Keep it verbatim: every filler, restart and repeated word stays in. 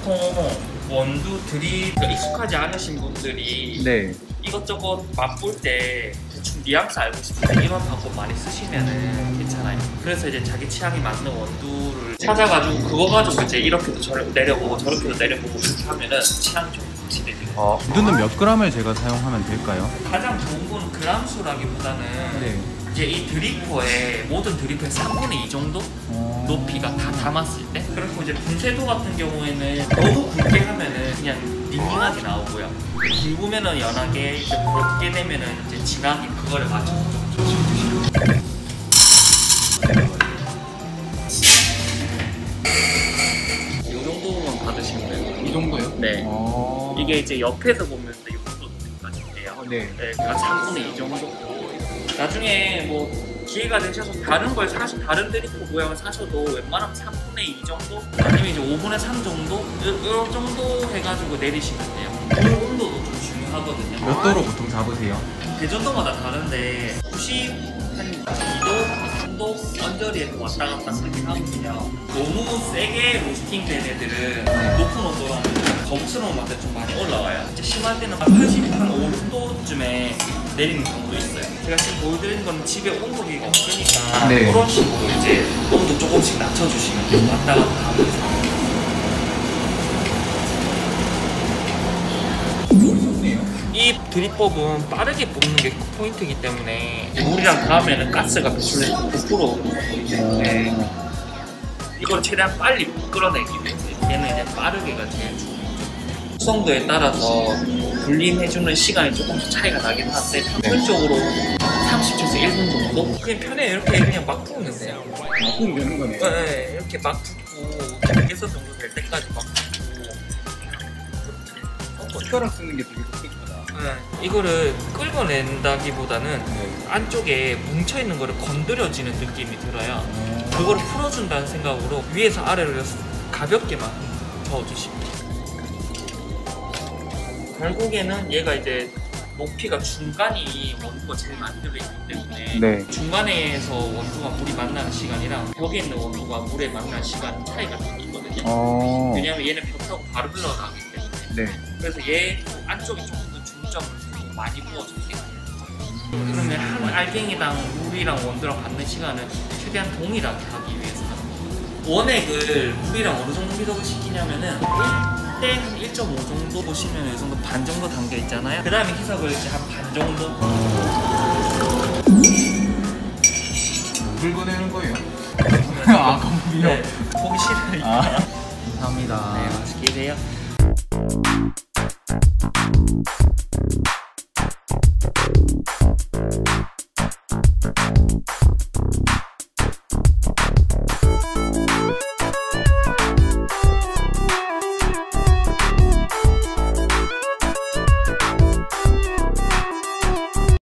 보통 원두 드립 익숙하지 않으신 분들이 네. 이것저것 맛볼 때 대충 뉘앙스 알고 싶을 때 이런 방법 많이 쓰시면은 괜찮아요. 그래서 이제 자기 취향에 맞는 원두를 찾아가지고 그거 가지고 이제 이렇게도 저렇게 내려보고 저렇게도 내려보고 그렇게 하면은 취향이 좀 확실해져요. 어, 원두는 몇 그램을 제가 사용하면 될까요? 가장 좋은 건 그람 수라기보다는 네. 이제 이 드리퍼에 모든 드리퍼의 삼분의 이 정도 어... 높이가 다 담았을 때. 그리고 이제 분쇄도 같은 경우에는 너무 굵게 하면은 그냥 닝닝하게 나오고요. 굵으면은 연하게, 이제 굵게 되면은 이제 진하게 그거를 맞춰서 조금씩 드시면 돼요. 이 정도만 받으시면 돼요. 이 정도요? 네. 어... 이게 이제 옆에서 보면 이 정도 높이까지 돼요. 네. 네, 그러니까 삼분의 이 정도. 나중에 뭐 기회가 되셔서 다른 걸 사셔, 다른 드리퍼 모양을 사셔도 웬만하면 삼분의 이 정도? 아니면 이제 오분의 삼 정도? 이, 이 정도 해가지고 내리시면 돼요. 물 온도도 좀 중요하거든요. 몇 도로 보통 잡으세요? 대전도마다 다른데 구십, 한 이 도, 삼 도 언저리에서 왔다 갔다 하긴 하거든요. 너무 세게 로스팅 된 애들은 높은 온도로 하면 거북스러운 맛이 좀 많이 올라와요. 이제 심할 때는 한 팔십오 도쯤에 내리는 경우도 있어요. 제가 지금 보여드리는 건 집에 온도계가 없으니까 네. 그런 식으로 이제 온도 조금씩 낮춰주시면 돼요. 왔다 갔다 하면서. 이 드립법은 빠르게 뽑는 게 포인트이기 때문에 물이랑 닿으면 가스가 배출돼서 부풀어 오기 때문에 이걸 최대한 빨리 끌어내기 위해서 얘는 이제 빠르게가 제일 중요해요. 숙성도에 따라서 불림해주는 시간이 조금씩 차이가 나긴 하는데 평균적으로 삼십 초에서 일 분 정도? 그냥 편해. 이렇게 그냥 막 부으면 돼요. 막 부으면 되는 거네요? 네, 이렇게 막 붓고 경계선 정도 될 때까지 막 붓고. 숟가락 쓰는 게 되게 독특하다. 네, 이거를 끌어낸다기보다는 네. 안쪽에 뭉쳐있는 거를 건드려지는 느낌이 들어요. 그거를 풀어준다는 생각으로 위에서 아래로 가볍게만 저어주시면 돼요. 결국에는 얘가 이제 높이가 중간이 원두가 제일 많이 들어있기 때문에 네. 중간에서 원두와 물이 만나는 시간이랑 벽에 있는 원두가 물에 만나는 시간 차이가 좀 있거든요. 어... 왜냐하면 얘는 벽 타고 바로 흘러나가기 때문에. 네. 그래서 얘 안쪽에 조금 더 중점을 두고 많이 부어주세요. 그러면 한 알갱이당 물이랑 원두랑 받는 시간은 최대한 동일하게 하기 위해서 하는 거예요. 원액을 물이랑 어느 정도 희석을 시키냐면은 일 대 일 점 오 정도 보시면 이 정도 반 정도 담겨 있잖아요. 그 다음에 희석을 이제 한 반 정도. 긁어내는 거예요? 아, 거북이요? 네, 보기 싫으니까. 아, 감사합니다. 네, 맛있게 드세요.